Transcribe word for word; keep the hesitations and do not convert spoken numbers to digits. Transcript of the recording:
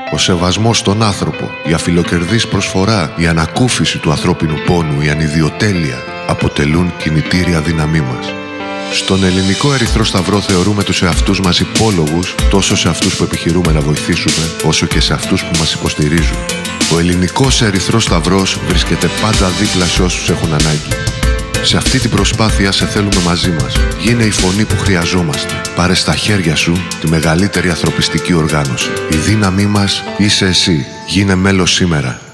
Ο σεβασμός στον άνθρωπο, η αφιλοκερδής προσφορά, η ανακούφιση του ανθρώπινου πόνου, η ανιδιοτέλεια αποτελούν κινητήρια δύναμή μας. Στον Ελληνικό Ερυθρό Σταυρό θεωρούμε τους εαυτούς μας υπόλογους τόσο σε αυτούς που επιχειρούμε να βοηθήσουμε, όσο και σε αυτούς που μας υποστηρίζουν. Ο Ελληνικός Ερυθρός Σταυρός βρίσκεται πάντα δίπλα σε όσους έχουν ανάγκη. Σε αυτή την προσπάθεια σε θέλουμε μαζί μας. Γίνε η φωνή που χρειαζόμαστε. Πάρε στα χέρια σου τη μεγαλύτερη ανθρωπιστική οργάνωση. Η δύναμή μας είσαι εσύ. Γίνε μέλος σήμερα.